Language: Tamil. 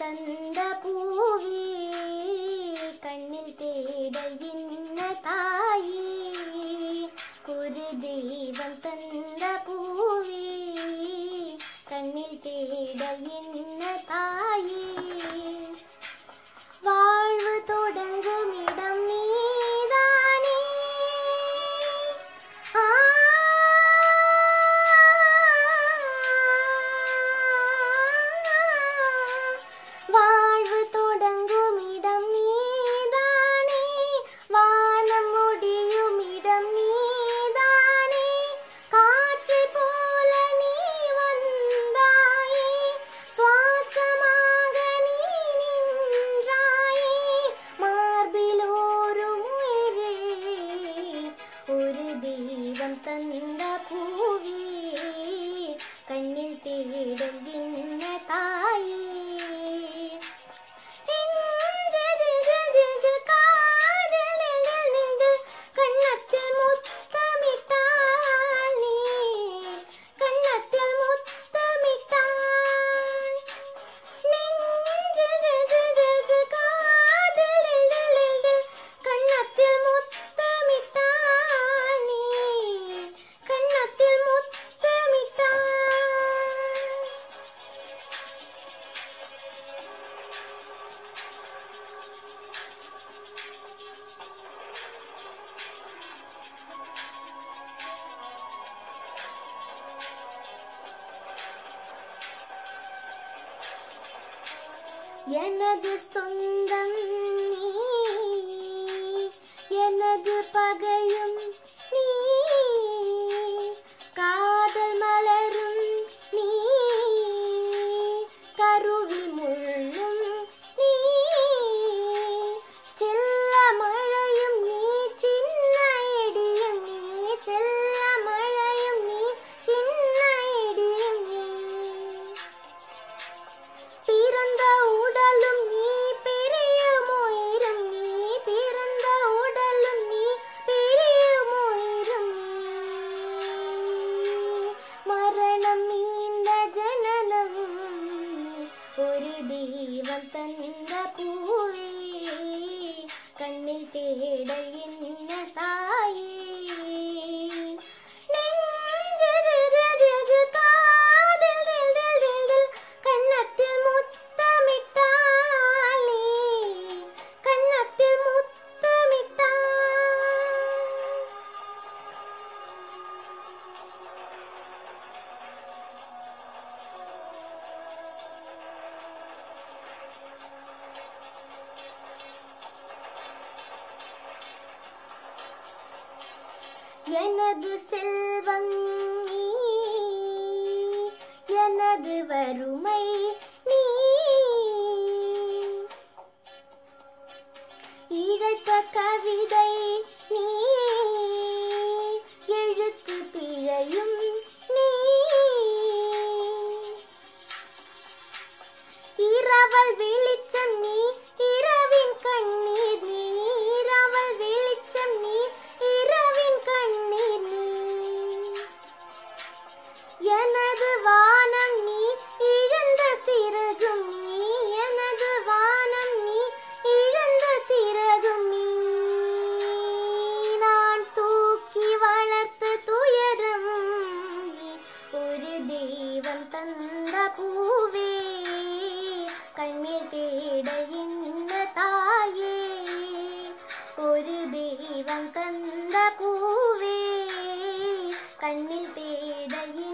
தந்த பூவே கண்ணில் தேட என்ன தாயே ஒரு தெய்வம் தந்த பூவே கண்ணில் தேட என்ன தாயே வாழ்வு தொடங்கும் இடம் நீதானே வாழ்வு தொடங்கும் இடம் நீதானே வானம் முடியும் இடம் நீதானே காற்று போல நீ வந்தாயே சுவாசமாக நீ நின்றாயே மார்பில் ஓரும் உயிரே ஒரு தெய்வம் தந்த பூவே கண்ணில் தேட என்ன தாயே கண்ணத்தில் முத்தமிட்டாள் நீ கண்ணத்தில் முத்தமிட்டாள் கண்ணத்தில் முத்தமிட்டாள் நீ கண்ணத்தில் முத்தமிட்டாள் எனது சொந்தம் நீ எனது பகையும் நீ காதல் மலரும் நீ கருவில் முள்ளும் நீ செல்ல மழையும் நீ சின்ன இடியும் நீ செல்ல மழையும் நீ சின்ன இடியும் நீ பிறந்த உடலும் நீ பெரியும் உயிரும் நீ பிறந்த உடலும் நீ பெரியும் உயிரும் நீ மரணம் நீண்ட ஜனனம் நீ ஒரு தெய்வம் தந்த பூவே கண்ணில் தேட என்ன தாயே கண்ணத்தில் முத்தமிட்டாள் நீ கண்ணத்தில் முத்தமிட்டாள் எனது செல்வம் நீ எனது வறுமை நீ இழைத்த கவிதை நீ எழுத்து பிழையும் நீ இரவல் வெளிச்சம் நீ இரவின் கண்ணீர் நீ இரவல் வெளிச்சம் நீ இரவின் கண்ணீர் நீ எனது வானம் நீ இழந்த சிறகும் நீ எனது வானம் நீ இழந்த சிறகும் நீ நான் தூக்கி வளர்த்த துயரம் நீ ஒரு தெய்வம் தந்த பூவே கண்ணில் தேட என்ன தாயே ஒரு தெய்வம் தந்த பூவே கண்ணில் தேட